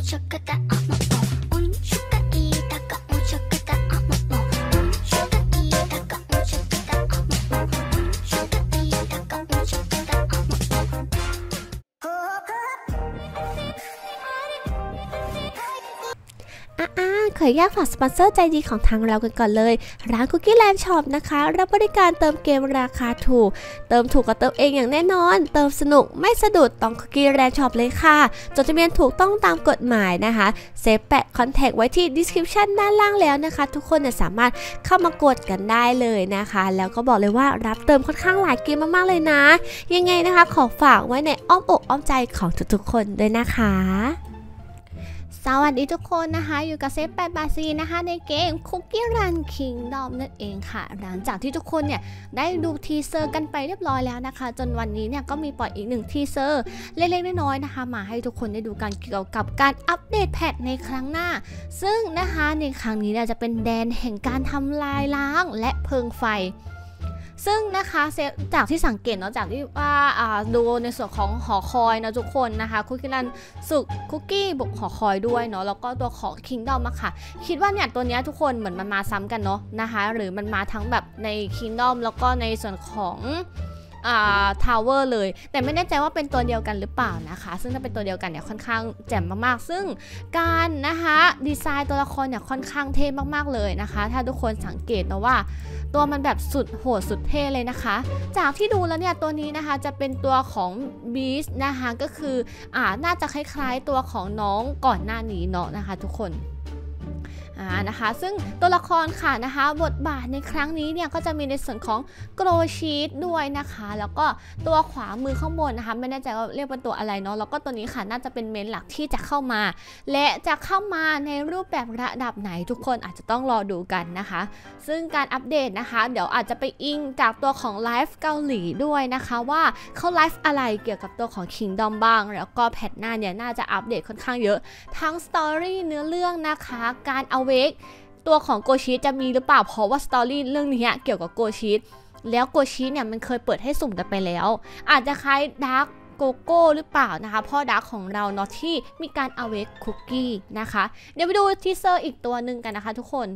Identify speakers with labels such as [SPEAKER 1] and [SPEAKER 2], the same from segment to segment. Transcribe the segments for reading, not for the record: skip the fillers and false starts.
[SPEAKER 1] ขอแยกฝากสปอนเซอร์ใจดีของทางเรากันก่อนเลยร้าน Cookie Land Shop นะคะรับบริการเติมเกมราคาถูกเติมถูกก็เติมเองอย่างแน่นอนเติมสนุกไม่สะดุดต้อง Cookie Land Shop เลยค่ะจดทะเบียนถูกต้องตามกฎหมายนะคะเซฟแปะคอนแทคไว้ที่ description ด้านล่างแล้วนะคะทุกคนสามารถเข้ามากดกันได้เลยนะคะแล้วก็บอกเลยว่ารับเติมค่อนข้างหลายเกมมากๆเลยนะยังไงนะคะขอฝากไว้ในอ้อมอกอ้อมใจของทุกๆคนด้วยนะคะสวัสดีทุกคนนะคะอยู่กับเซฟ8 บาทซีนะคะในเกม Cookie Run Kingdom นั่นเองค่ะหลังจากที่ทุกคนเนี่ยได้ดูทีเซอร์กันไปเรียบร้อยแล้วนะคะจนวันนี้เนี่ยก็มีปล่อยอีก1ทีเซอร์เล็กๆน้อยๆนะคะมาให้ทุกคนได้ดูกันเกี่ยวกับการอัปเดตแพทในครั้งหน้าซึ่งนะคะในครั้งนี้เนี่ยจะเป็นแดนแห่งการทำลายล้างและเพลิงไฟซึ่งนะคะจากที่สังเกตเนาะจากที่ว่าดูในส่วนของหอคอยนะทุกคนนะคะคุกกี้รันสุกคุกกี้บุกหอคอยด้วยเนาะแล้วก็ตัวของคิงดอมอะค่ะคิดว่าเนี่ยตัวนี้ทุกคนเหมือนมันมาซ้ำกันเนาะนะคะหรือมันมาทั้งแบบในคิงดอมแล้วก็ในส่วนของทาวเวอร์เลยแต่ไม่แน่ใจว่าเป็นตัวเดียวกันหรือเปล่านะคะซึ่งถ้าเป็นตัวเดียวกันเนี่ยค่อนข้างแจ่มมากๆซึ่งการนะคะดีไซน์ตัวละครเนี่ยค่อนข้างเท่มากๆเลยนะคะถ้าทุกคนสังเกตนะว่าตัวมันแบบสุดโหดสุดเท่เลยนะคะจากที่ดูแล้วเนี่ยตัวนี้นะคะจะเป็นตัวของบีสนะคะก็คือน่าจะคล้ายๆตัวของน้องก่อนหน้านี้เนาะนะคะทุกคนนะคะซึ่งตัวละครค่ะนะคะบทบาทในครั้งนี้เนี่ยก็จะมีในส่วนของโกรชีตด้วยนะคะแล้วก็ตัวขวามือข้างบนนะคะไม่แน่ใจว่าเรียกเป็นตัวอะไรเนาะแล้วก็ตัวนี้ค่ะน่าจะเป็นเมนหลักที่จะเข้ามาและจะเข้ามาในรูปแบบระดับไหนทุกคนอาจจะต้องรอดูกันนะคะซึ่งการอัปเดตนะคะเดี๋ยวอาจจะไปอิงจากตัวของไลฟ์เกาหลีด้วยนะคะว่าเขาไลฟ์อะไรเกี่ยวกับตัวของ Kingdom บ้างแล้วก็แพทหน้าเนี่ยน่าจะอัปเดตค่อนข้างเยอะทั้งสตอรี่เนื้อเรื่องนะคะการเอาตัวของโกชิจะมีหรือเปล่าเพราะว่าสตอรี่เรื่องนี้เกี่ยวกับโกชิแล้วโกชิเนี่ยมันเคยเปิดให้สุ่มกันไปแล้วอาจจะคล้ายดาร์กโกโก้หรือเปล่านะคะพ่อดาร์กของเราเนาะที่มีการเอาเวกคุกกี้นะคะเดี๋ยวไปดูทีเซอร์อีกตัวหนึ่งกันนะคะทุกคน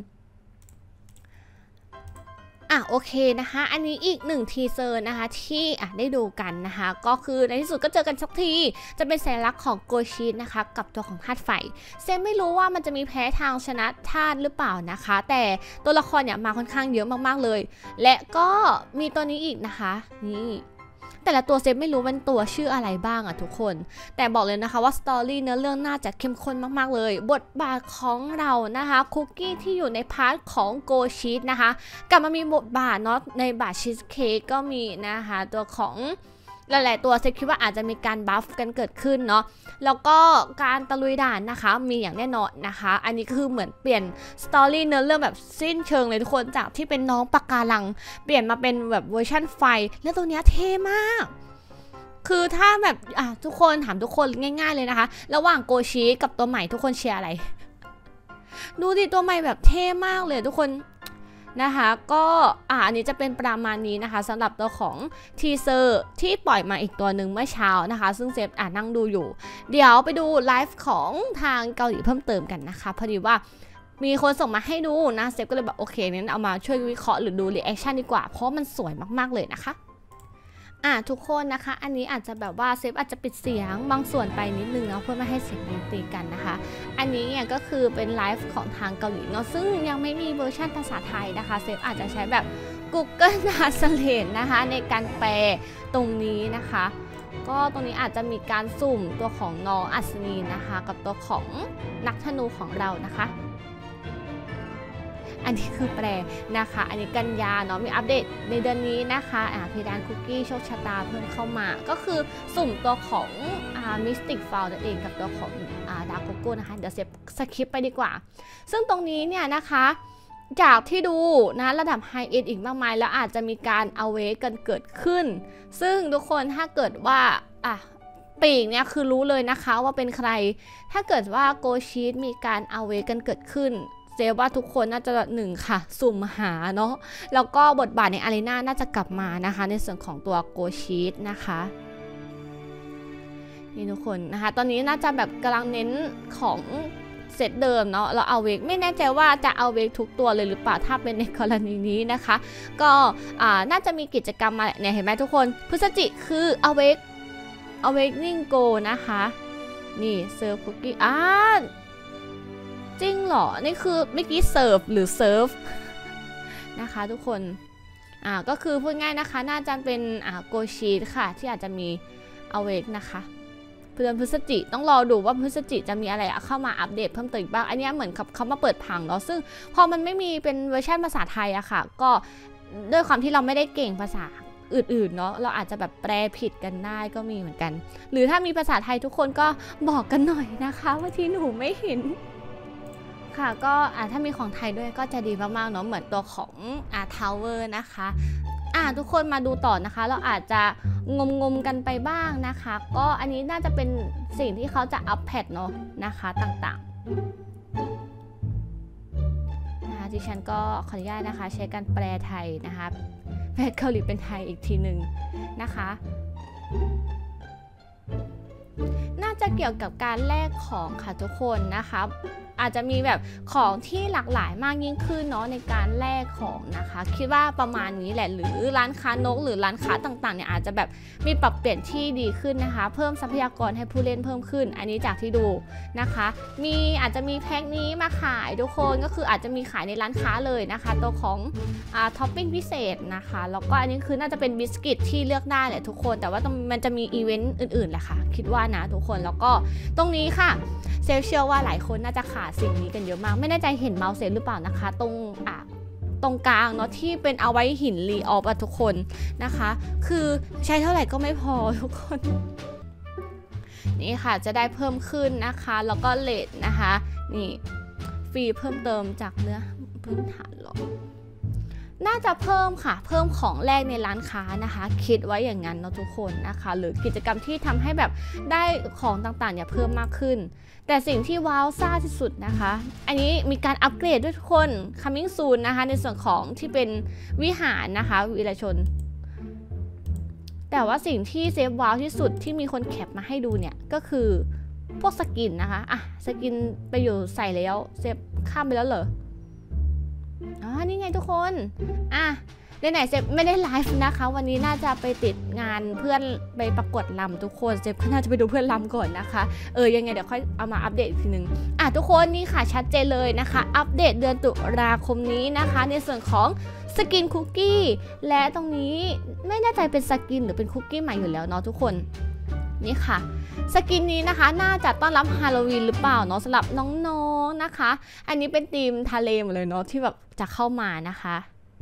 [SPEAKER 1] โอเคนะคะอันนี้อีก1ทีเซอร์นะคะที่ได้ดูกันนะคะก็คือในที่สุดก็เจอกันสักทีจะเป็นสัญลักษณ์ของโกชินะคะกับตัวของธาตุไฟเซนไม่รู้ว่ามันจะมีแพ้ทางชนะธาตุหรือเปล่านะคะแต่ตัวละครเนี่ยมาค่อนข้างเยอะมากๆเลยและก็มีตัวนี้อีกนะคะนี่แต่ละตัวเซฟไม่รู้เป็นตัวชื่ออะไรบ้างทุกคนแต่บอกเลยนะคะว่าสตอรี่เนื้อเรื่องน่าจะเข้มข้นมากๆเลยบทบาทของเรานะคะคุกกี้ที่อยู่ในพาร์ทของโกชีสนะคะกลับมามีบทบาทเนาะในบาทชีสเค้กก็มีนะคะตัวของหลายๆตัวเซฟคิดว่าอาจจะมีการบัฟกันเกิดขึ้นเนาะแล้วก็การตะลุยด่านนะคะมีอย่างแน่นอนนะคะอันนี้คือเหมือนเปลี่ยนสตอรี่เนื้อเรื่องแบบสิ้นเชิงเลยทุกคนจากที่เป็นน้องปะการังเปลี่ยนมาเป็นแบบเวอร์ชั่นไฟแล้วตัวนี้เท่มากคือถ้าแบบทุกคนถามทุกคนง่ายๆเลยนะคะระหว่างโกชิกับตัวใหม่ทุกคนเชียร์อะไรดูดิตัวใหม่แบบเท่มากเลยทุกคนนะคะก็อันนี้จะเป็นประมาณนี้นะคะสำหรับตัวของทีเซอร์ที่ปล่อยมาอีกตัวหนึ่งเมื่อเช้านะคะซึ่งเซฟนั่งดูอยู่เดี๋ยวไปดูไลฟ์ของทางเกาหลีเพิ่มเติมกันนะคะพอดีว่ามีคนส่งมาให้ดูนะเซฟก็เลยแบบโอเคงั้นเอามาช่วยวิเคราะห์หรือดูรีแอคชั่นดีกว่าเพราะมันสวยมากๆเลยนะคะทุกคนนะคะอันนี้อาจจะแบบว่าเซฟอาจจะปิดเสียงบางส่วนไปนิดนึงเนาะเพื่อไม่ให้เสียงตีกันนะคะอันนี้เนี่ยก็คือเป็นไลฟ์ของทางเกาหลีเนาะซึ่งยังไม่มีเวอร์ชันภาษาไทยนะคะเซฟอาจจะใช้แบบ Google Translate นะคะในการแปลตรงนี้นะคะก็ตรงนี้อาจจะมีการสุ่มตัวของน้องอัศนีนะคะกับตัวของนักธนูของเรานะคะอันนี้คือแปลนะคะอันนี้กันยาเนาะมีอัปเดตในเดือนนี้นะคะเพดานคุกกี้โชคชะตาเพิ่มเข้ามาก็คือสุ่มตัวของมิสติกฟาวนั่นเองกับตัวของดาร์กโกโก้นะคะเดี๋ยวเซฟสคิปไปดีกว่าซึ่งตรงนี้เนี่ยนะคะจากที่ดูนะระดับไฮเอ็นอีกมากมายแล้วอาจจะมีการเอาเวกันเกิดขึ้นซึ่งทุกคนถ้าเกิดว่าปีกเนี่ยคือรู้เลยนะคะว่าเป็นใครถ้าเกิดว่าโกชีตมีการเอาเวกันเกิดขึ้นเซฟว่าทุกคนน่าจะ1ค่ะสุ่มหาเนาะแล้วก็บทบาทในอารีนาน่าจะกลับมานะคะในส่วนของตัวโกชีตนะคะนี่ทุกคนนะคะตอนนี้น่าจะแบบกำลังเน้นของเซตเดิมเนาะเราเอาเวกไม่แน่ใจว่าจะเอาเวกทุกตัวเลยหรือเปล่าถ้าเป็นในกรณีนี้นะคะก็น่าจะมีกิจกรรมมาเนี่ยเห็นไหมทุกคนพฤศจิคือเอาเวกนิ่งโกนะคะนี่เซิร์ฟคุกกี้จริงเหรอนี่คือเมื่อกี้เซิร์ฟหรือเซิร์ฟนะคะทุกคนก็คือพูดง่ายนะคะน่าจะเป็นโกชีค่ะที่อาจจะมีเอาเวกนะคะเดือนพฤศจิต้องรอดูว่าพฤศจิจะมีอะไรเข้ามาอัปเดตเพิ่มเติมอีกบ้างอันนี้เหมือนเขามาเปิดผังเนาะซึ่งพอมันไม่มีเป็นเวอร์ชันภาษาไทยอะค่ะก็ด้วยความที่เราไม่ได้เก่งภาษาอื่นๆเนาะเราอาจจะแบบแปลผิดกันได้ก็มีเหมือนกันหรือถ้ามีภาษาไทยทุกคนก็บอกกันหน่อยนะคะว่าที่หนูไม่เห็นค่ะก็ถ้ามีของไทยด้วยก็จะดีมากๆเนาะเหมือนตัวของทาวเวอร์นะคะทุกคนมาดูต่อนะคะเราอาจจะงมกันไปบ้างนะคะก็อันนี้น่าจะเป็นสิ่งที่เขาจะอัปเดตเนาะนะคะต่างๆนะคะดิฉันก็ขออนุญาตนะคะใช้การแปลไทยนะคะแปลเกาหลีเป็นไทยอีกทีหนึ่งนะคะน่าจะเกี่ยวกับการแลกของค่ะทุกคนนะคะอาจจะมีแบบของที่หลากหลายมากยิ่งขึ้นเนาะในการแลกของนะคะคิดว่าประมาณนี้แหละหรือร้านค้านกหรือร้านค้าต่างๆเนี่ยอาจจะแบบมีปรับเปลี่ยนที่ดีขึ้นนะคะเพิ่มทรัพยากรให้ผู้เล่นเพิ่มขึ้นอันนี้จากที่ดูนะคะอาจจะมีแพ็คนี้มาขายทุกคนก็คืออาจจะมีขายในร้านค้าเลยนะคะตัวของท็อปปิ้งพิเศษนะคะแล้วก็อันนี้คือน่าจะเป็นบิสกิตที่เลือกได้แหละทุกคนแต่ว่ามันจะมีอีเวนต์อื่นๆแหละค่ะคิดว่านะทุกคนแล้วก็ตรงนี้ค่ะเซลเชื่อว่าหลายคนน่าจะขาดสิ่งนี้กันเยอะมากไม่แน่ใจเห็นเมาส์เซลหรือเปล่านะคะตรงกลางเนาะที่เป็นเอาไว้หินรีออฟทุกคนนะคะคือใช้เท่าไหร่ก็ไม่พอทุกคนนี่ค่ะจะได้เพิ่มขึ้นนะคะแล้วก็เลทนะคะนี่ฟรีเพิ่มเติมจากเนื้อพื้นฐานหรอน่าจะเพิ่มค่ะเพิ่มของแรกในร้านค้านะคะคิดไว้อย่างนั้นเนาะทุกคนนะคะหรือกิจกรรมที่ทำให้แบบได้ของต่างๆเนี่ยเพิ่มมากขึ้นแต่สิ่งที่ว้าวซ่าที่สุดนะคะอันนี้มีการอัปเกรดด้วยทุกคน coming soon นะคะในส่วนของที่เป็นวิหารนะคะวิรชนแต่ว่าสิ่งที่เซฟว้าวที่สุดที่มีคนแคปมาให้ดูเนี่ยก็คือพวกสกินนะคะสกินไปอยู่ใส่แล้วเซฟข้ามไปแล้วเหรอนี่ไงทุกคนไหนเซฟไม่ได้ไลฟ์นะคะวันนี้น่าจะไปติดงานเพื่อนไปประกวดลำทุกคนเซฟก็น่าจะไปดูเพื่อนลำก่อนนะคะยังไงเดี๋ยวค่อยเอามาอัปเดตอีกทีนึงทุกคนนี่ค่ะชัดเจนเลยนะคะอัปเดตเดือนตุลาคมนี้นะคะในส่วนของสกินคุกกี้และตรงนี้ไม่แน่ใจเป็นสกินหรือเป็นคุกกี้ใหม่อยู่แล้วเนาะทุกคนนี่ค่ะสกินนี้นะคะน่าจะต้อนรับฮาโลวีนหรือเปล่าเนาะสำหรับน้องๆนะคะอันนี้เป็นธีมทะเลหมดเลยเนาะที่แบบจะเข้ามานะคะ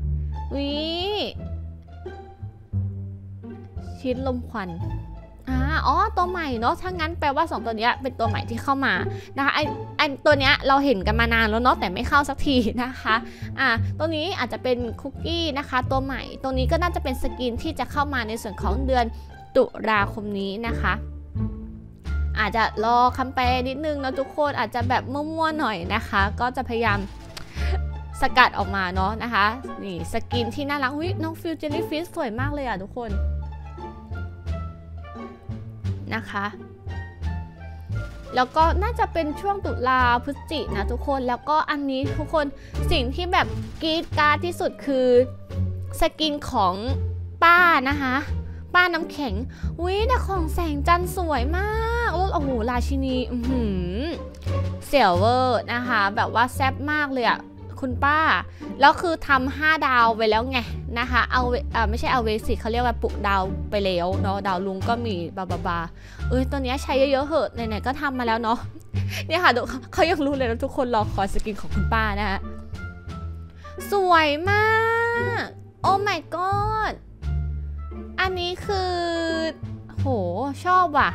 [SPEAKER 1] ชีสลมควันตัวใหม่เนาะถ้างั้นแปลว่า2ตัวนี้เป็นตัวใหม่ที่เข้ามานะคะไอตัวเนี้ยเราเห็นกันมานานแล้วเนาะแต่ไม่เข้าสักทีนะคะตัวนี้อาจจะเป็นคุกกี้นะคะตัวใหม่ตรงนี้ก็น่าจะเป็นสกินที่จะเข้ามาในส่วนของเดือนตุลาคมนี้นะคะอาจจะรอคำแปลนิดนึงเนาะทุกคนอาจจะแบบมั่วๆหน่อยนะคะก็จะพยายามสกัดออกมาเนาะนะคะนี่สกินที่น่ารักน้องฟิลเจลลี่ฟิชสวยมากเลยทุกคนนะคะแล้วก็น่าจะเป็นช่วงตุลาพฤศจินะทุกคนแล้วก็อันนี้ทุกคนสิ่งที่แบบกรี๊ดกราดที่สุดคือสกินของป้านะคะป้าน้ำแข็งแต่ของแสงจันทร์สวยมากโอ้โหราชินีเสี่ยวเวอร์นะคะแบบว่าแซ่บมากเลยคุณป้าแล้วคือทำ5 ดาวไปแล้วไงนะคะไม่ใช่เอาเวสิเขาเรียกว่าปุกดาวไปแล้วเนาะดาวลุงก็มีบาตัวนี้ใช้เยอะๆเหอะไหนๆก็ทำมาแล้วเนาะเนี่ยค่ะเขายังรู้เลยนะทุกคนรอคอยสกินของคุณป้านะฮะสวยมากโอ้ my god อันนี้คือโหชอบว่ะ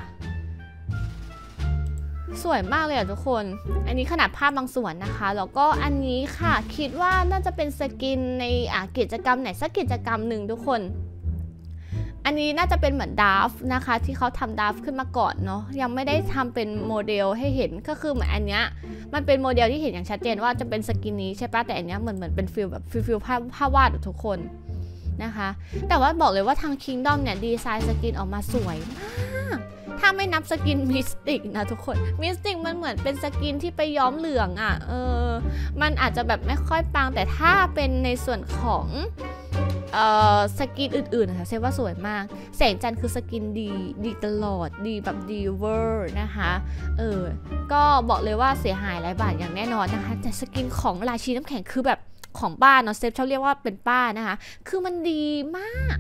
[SPEAKER 1] สวยมากเลยทุกคนอันนี้ขนาดภาพบางส่วนนะคะแล้วก็อันนี้ค่ะคิดว่าน่าจะเป็นสกินในกิจกรรมไหนสักกิจกรรมหนึ่งทุกคนอันนี้น่าจะเป็นเหมือนดาฟนะคะที่เขาทำดาฟขึ้นมาก่อนเนาะยังไม่ได้ทำเป็นโมเดลให้เห็นก็คือเหมือนอันเนี้ยมันเป็นโมเดลที่เห็นอย่างชัดเจนว่าจะเป็นสกินนี้ใช่ปะแต่อันเนี้ยเหมือนเป็นฟิลแบบฟิลภาพวาดทุกคนนะคะแต่ว่าบอกเลยว่าทาง Kingdom เนี่ยดีไซน์สกินออกมาสวยมากถ้าไม่นับสกินมิสติกนะทุกคนมิสติกมันเหมือนเป็นสกินที่ไปย้อมเหลืองอ่ะมันอาจจะแบบไม่ค่อยปังแต่ถ้าเป็นในส่วนของสกินอื่นๆนะคะเซฟว่าสวยมากแสงจันทร์คือสกินดีตลอดดีแบบดีเวอร์นะคะก็บอกเลยว่าเสียหายหลายบาทอย่างแน่นอนนะคะแต่สกินของราชีน้ำแข็งคือแบบของป้าเนาะเซฟชอบเรียกว่าเป็นป้านะคะคือมันดีมาก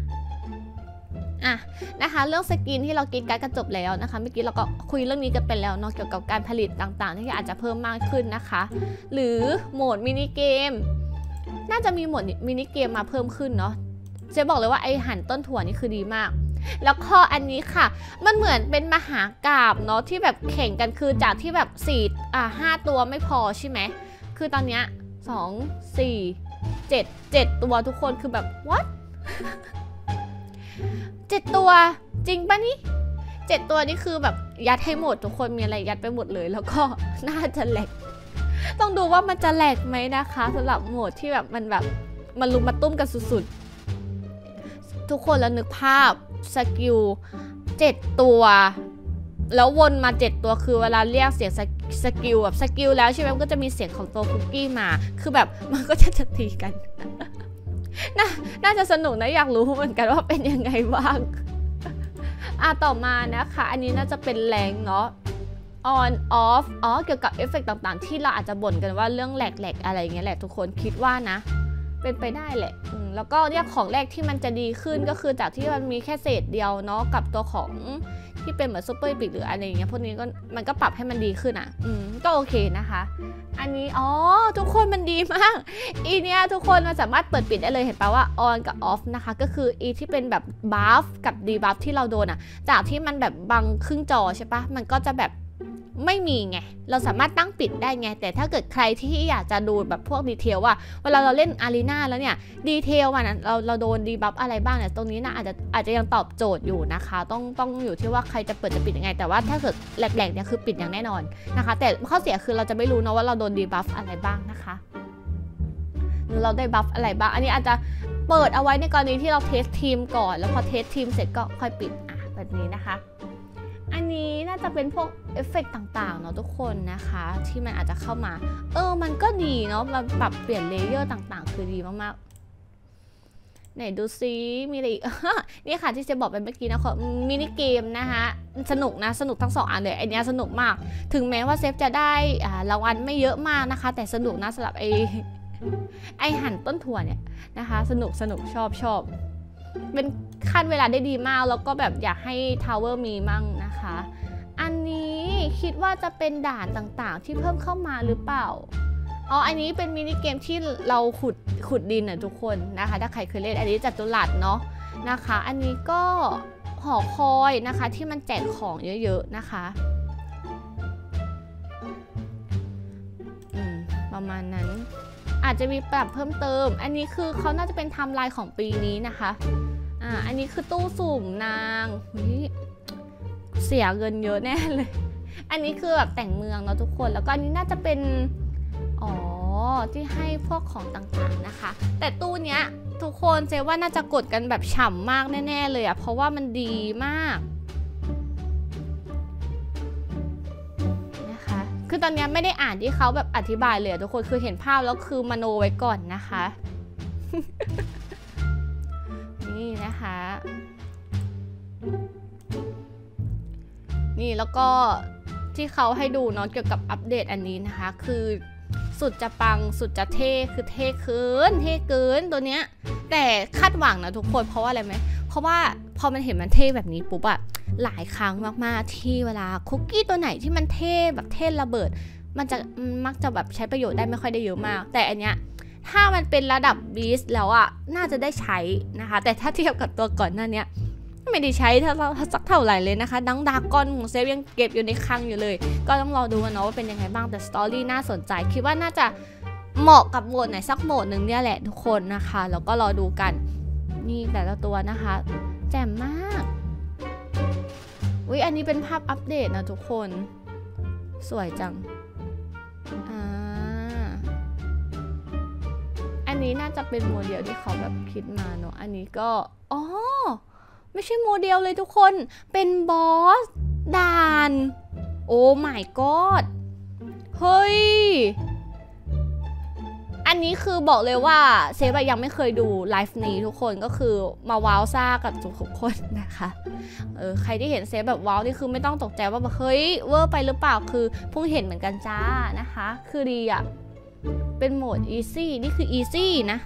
[SPEAKER 1] นะคะเรื่องสกินที่เรากินกันจบแล้วนะคะเมื่อกี้เราก็คุยเรื่องนี้กันไปแล้วเนาะเกี่ยวกับการผลิตต่างๆที่อาจจะเพิ่มมากขึ้นนะคะหรือโหมดมินิเกมน่าจะมีโหมดมินิเกมมาเพิ่มขึ้นเนาะเจ๊บอกเลยว่าไอหั่นต้นถั่วนี่คือดีมากแล้วข้ออันนี้ค่ะมันเหมือนเป็นมหากาพย์เนาะที่แบบแข่งกันคือจากที่แบบ5 ตัวไม่พอใช่ไหมคือตอนเนี้ย2 4 7ตัวทุกคนคือแบบ what 7 ตัวจริงปะนี่7 ตัวนี่คือแบบยัดให้หมดทุกคนมีอะไรยัดไปหมดเลยแล้วก็น่าจะแหลกต้องดูว่ามันจะแหลกไหมนะคะสำหรับโหมดที่แบบมันลุมมาตุ้มกันสุดๆทุกคนแล้วนึกภาพสกิล7 ตัวแล้ววนมา7 ตัวคือเวลาเรียกเสียงสกิลแบบสกิลแล้วใช่ไหมมันก็จะมีเสียงของตัวคุกกี้มาคือแบบมันก็จะตีกันน่าจะสนุกนะอยากรู้เหมือนกันว่าเป็นยังไงบ้างต่อมานะคะอันนี้น่าจะเป็นแรงเนาะ on off เกี่ยวกับเอฟเฟกต์ต่างๆที่เราอาจจะบ่นกันว่าเรื่องแหลกๆอะไรเงี้ยแหละทุกคนคิดว่านะเป็นไปได้แหละแล้วก็เนี่ยของแรกที่มันจะดีขึ้นก็คือจากที่มันมีแค่เศษเดียวเนาะกับตัวของที่เป็นเหมือนซุปเปอร์ปิกหรืออะไรเงี้ยพวกนี้ก็มันก็ปรับให้มันดีขึ้นก็โอเคนะคะอันนี้ทุกคนมันดีมากเนี้ยทุกคนมันสามารถเปิดปิดได้เลยเห็นปะว่า on กับ off นะคะก็คือที่เป็นแบบ buff กับ debuff ที่เราโดนจากที่มันแบบบังครึ่งจอใช่ปะมันก็จะแบบไม่มีไงเราสามารถตั้งปิดได้ไงแต่ถ้าเกิดใครที่อยากจะดูแบบพวกดีเทลว่าเวลาเราเล่นอารีนาแล้วเนี่ยดีเทลมันเราโดนดีบัฟอะไรบ้างเนี่ยตรงนี้นะอาจจะยังตอบโจทย์อยู่นะคะต้องอยู่ที่ว่าใครจะเปิดจะปิดยังไงแต่ว่าถ้าเกิดแหลกๆเนี่ยคือปิดอย่างแน่นอนนะคะแต่ข้อเสียคือเราจะไม่รู้นะว่าเราโดนดีบัฟอะไรบ้างนะคะหรือเราได้บัฟอะไรบ้างอันนี้อาจจะเปิดเอาไว้ในกรณีที่เราเทสทีมก่อนแล้วพอเทสทีมเสร็จก็ค่อยปิดแบบนี้นะคะอันนี้น่าจะเป็นพวกเอฟเฟกต์ต่างๆเนาะทุกคนนะคะที่มันอาจจะเข้ามามันก็ดีเนาะมันปรับเปลี่ยนเลเยอร์ต่างๆคือดีมากๆไหนดูซิมีอะไรอีก นี่ค่ะที่จะบอกไปเมื่อกี้นะมินิเกมนะคะสนุกนะสนุกทั้ง2 อันเลยไอเนี้ยสนุกมากถึงแม้ว่าเซฟจะได้รางวัลไม่เยอะมากนะคะแต่สนุกนะสำหรับไอหั่นต้นถั่วเนี่ยนะคะสนุกชอบเป็นขั้นเวลาได้ดีมากแล้วก็แบบอยากให้ทาวเวอร์มีมั่งนะคะอันนี้คิดว่าจะเป็นด่านต่างๆที่เพิ่มเข้ามาหรือเปล่าอันนี้เป็นมินิเกมที่เราขุดดินทุกคนนะคะถ้าใครเคยเล่นอันนี้จัตุรัสเนาะนะคะอันนี้ก็หอคอยนะคะที่มันแจกของเยอะๆนะคะประมาณนั้นอาจจะมีปรับเพิ่มเติมอันนี้คือเขาน่าจะเป็นไทม์ไลน์ของปีนี้นะคะอันนี้คือตู้สุ่มนางเสียเงินเยอะแน่เลยอันนี้คือแบบแต่งเมืองเนาะทุกคนแล้วก็อันนี้น่าจะเป็นที่ให้พวกของต่างๆนะคะแต่ตู้เนี้ยทุกคนเซว่าน่าจะกดกันแบบฉ่ำมากแน่ๆเลยเพราะว่ามันดีมากนะคะคือตอนนี้ไม่ได้อ่านที่เขาแบบอธิบายเลยทุกคนคือเห็นภาพแล้วคือมโนไว้ก่อนนะคะ นี่นะคะนี่แล้วก็ที่เขาให้ดูเนาะเกี่ยวกับอัปเดตอันนี้นะคะคือสุดจะปังสุดจะเท่คือเท่เกินตัวเนี้ยแต่คาดหวังนะทุกคนเพราะว่าอะไรไหมเพราะว่าพอมันเห็นมันเท่แบบนี้ปุ๊บหลายครั้งมากๆที่เวลาคุกกี้ตัวไหนที่มันเท่แบบเท่ระเบิดมันจะมักจะแบบใช้ประโยชน์ได้ไม่ค่อยได้เยอะมากแต่อันเนี้ยถ้ามันเป็นระดับบีสแล้วน่าจะได้ใช้นะคะแต่ถ้าเทียบกับตัวก่อนหน้านี้ไม่ได้ใช้สักเท่าไหร่เลยนะคะดังดากอนของเซฟยังเก็บอยู่ในคลังอยู่เลยก็ต้องรอดูกันเนาะว่าเป็นยังไงบ้างแต่สตอรี่น่าสนใจคิดว่าน่าจะเหมาะกับโหมดไหนสักโหมดหนึ่งเนี่ยแหละทุกคนนะคะแล้วก็รอดูกันนี่แต่ละตัวนะคะแจ่มมากอันนี้เป็นภาพอัปเดตนะทุกคนสวยจังอันนี้น่าจะเป็นโมเดลที่เขาแบบคิดมาเนาะอันนี้ก็ไม่ใช่โมเดลเลยทุกคนเป็นบอสด่านโอ้ my god เฮ้ยอันนี้คือบอกเลยว่าเซฟยังไม่เคยดูไลฟ์นี้ทุกคนก็คือมาว้าวซ่ากับทุกคนนะคะใครที่เห็นเซฟแบบว้าวนี่คือไม่ต้องตกใจว่าแบบเฮ้ยเวอร์ไปหรือเปล่าคือเพิ่งเห็นเหมือนกันจ้านะคะคือดีอ่ะเป็นโหมด easy นี่คือ easy นะ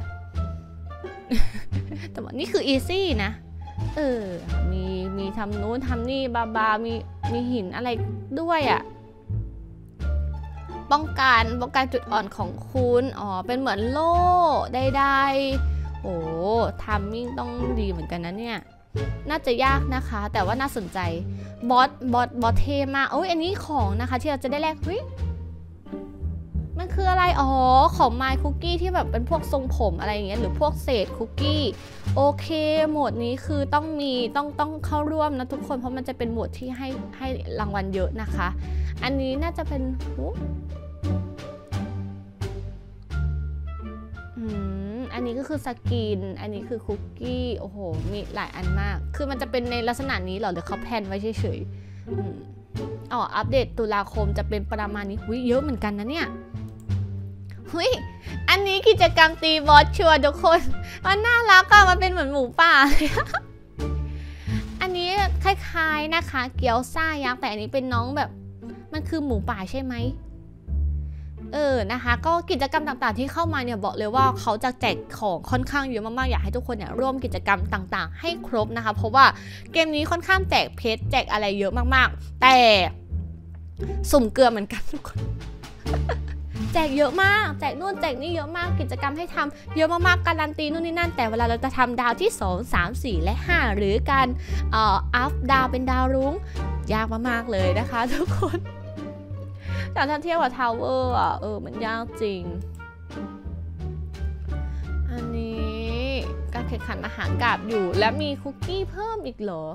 [SPEAKER 1] แต่ว่านี่คือ easy นะมีทำนู้นทำนี่บามีหินอะไรด้วยอ่ะป้องกันจุดอ่อนของคุณเป็นเหมือนโล่ได้โอ้ทามมิ่งต้องดีเหมือนกันนะเนี่ยน่าจะยากนะคะแต่ว่าน่าสนใจบอสเทมากอันนี้ของนะคะที่เราจะได้แลกเฮ้ยมันคืออะไรของไมค์คุกกี้ที่แบบเป็นพวกทรงผมอะไรอย่างเงี้ยหรือพวกเศษคุกกี้โอเคโหมดนี้คือต้องเข้าร่วมนะทุกคนเพราะมันจะเป็นโหมดที่ให้รางวัลเยอะนะคะอันนี้น่าจะเป็นอันนี้ก็คือสกินอันนี้คือคุกกี้โอ้โหมีหลายอันมากคือมันจะเป็นในลักษณะนี้หรอหรือเขาแพนไว้เฉยๆอัปเดตตุลาคมจะเป็นประมาณนี้เยอะเหมือนกันนะเนี่ยอันนี้กิจกรรมตีบอสชัวร์ทุกคนมันน่ารักอะมันเป็นเหมือนหมูป่า อันนี้คล้ายๆนะคะเกี๊ยวซ่ายักษ์แต่อันนี้เป็นน้องแบบมันคือหมูป่าใช่ไหมนะคะก็กิจกรรมต่างๆที่เข้ามาเนี่ยบอกเลยว่าเขาจะแจกของค่อนข้างเยอะมากๆอยากให้ทุกคนเนี่ยร่วมกิจกรรมต่างๆให้ครบนะคะเพราะว่าเกมนี้ค่อนข้างแจกเพชรแจกอะไรเยอะมากๆแต่สุ่มเกลือเหมือนกันทุกคน แจกเยอะมากแจกนู่นแจกนี่เยอะมากกิจกรรมให้ทำเยอะมากๆการันตีนู่นนี่นั่นแต่เวลาเราจะทำดาวที่2 3 4 และ 5หรือการอัพดาวเป็นดาวรุ้งยากมากๆเลยนะคะทุกคนแต่ถ้าเทียบกับทาวเวอร์มันยากจริงอันนี้การแข่งขันมหากาพย์อยู่และมีคุกกี้เพิ่มอีกเหรอ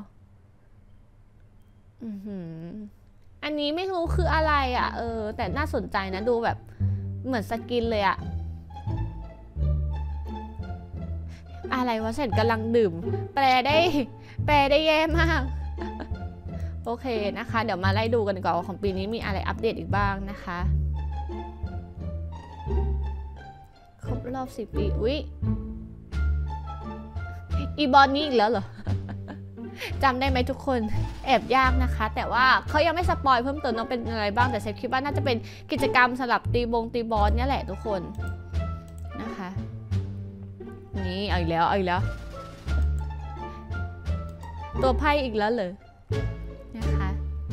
[SPEAKER 1] อันนี้ไม่รู้คืออะไรอ่ะแต่น่าสนใจนะดูแบบเหมือนสกินเลยอ่ะอะไรวะฉันกำลังดื่มแปลได้แย่มากโอเคนะคะเดี๋ยวมาไล่ดูกันก่อนว่าของปีนี้มีอะไรอัปเดตอีกบ้างนะคะครบรอบ10 ปีอีบอลนี้อีกแล้วเหรอ จำได้ไหมทุกคนแอบยากนะคะแต่ว่าเขายังไม่สปอยเพิ่มเติมน้องเป็นอะไรบ้างแต่เซฟคิดว่าน่าจะเป็นกิจกรรมสำหรับตีบอลเนี่ยแหละทุกคนนะคะนี่เอาอีกแล้วตัวไพ่อีกแล้วเลยนะคะ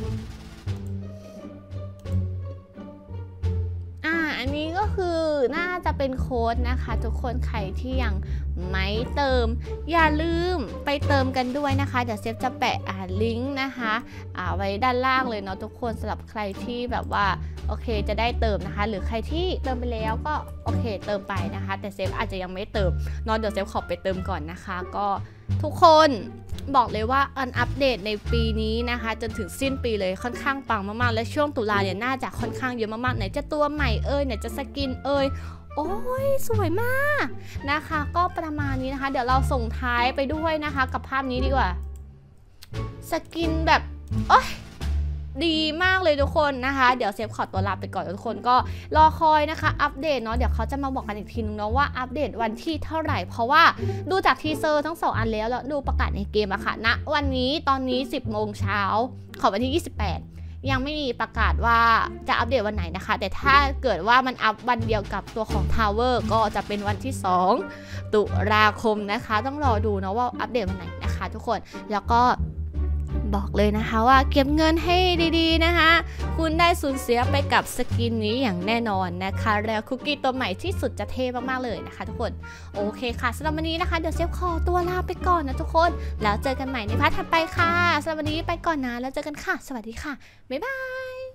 [SPEAKER 1] อันนี้ก็คือน่าจะเป็นโค้ดนะคะทุกคนใครที่ยังไม่เติมอย่าลืมไปเติมกันด้วยนะคะเดี๋ยวเซฟจะแปะลิงก์นะคะไว้ด้านล่างเลยเนาะทุกคนสำหรับใครที่แบบว่าโอเคจะได้เติมนะคะหรือใครที่เติมไปแล้วก็โอเคเติมไปนะคะแต่เซฟอาจจะยังไม่เติมเนาะเดี๋ยวเซฟขอไปเติมก่อนนะคะก็ทุกคนบอกเลยว่าอัปเดตในปีนี้นะคะจนถึงสิ้นปีเลยค่อนข้างปังมากๆและช่วงตุลาเนี่ยน่าจะค่อนข้างเยอะมากๆไหนจะตัวใหม่ไหนจะสกินโอ้ยสวยมากนะคะก็ประมาณนี้นะคะเดี๋ยวเราส่งท้ายไปด้วยนะคะกับภาพนี้ดีกว่าสกินแบบดีมากเลยทุกคนนะคะเดี๋ยวเซฟขอตัวลาไปก่อนทุกคนก็รอคอยนะคะอัปเดตเนาะเดี๋ยวเขาจะมาบอกกันอีกทีนึงเนาะว่าอัปเดตวันที่เท่าไหร่เพราะว่าดูจากทีเซอร์ทั้ง2 อันแล้วดูประกาศในเกมอะค่ะณวันนี้ตอนนี้ 10 โมงเช้าของวันที่28ยังไม่มีประกาศว่าจะอัปเดตวันไหนนะคะแต่ถ้าเกิดว่ามันอัพวันเดียวกับตัวของ Tower ก็จะเป็นวันที่2 ตุลาคมนะคะต้องรอดูเนาะว่าอัปเดตวันไหนนะคะทุกคนแล้วก็บอกเลยนะคะว่าเก็บเงินให้ดีๆนะคะคุณได้สูญเสียไปกับสกินนี้อย่างแน่นอนนะคะแล้วคุกกี้ตัวใหม่ที่สุดจะเท่มากๆเลยนะคะทุกคนโอเคค่ะสำหรับวันนี้นะคะเดี๋ยวเซฟขอตัวลาไปก่อนนะทุกคนแล้วเจอกันใหม่ในพาร์ทถัดไปค่ะสำหรับวันนี้ไปก่อนนะแล้วเจอกันค่ะสวัสดีค่ะบ๊ายบาย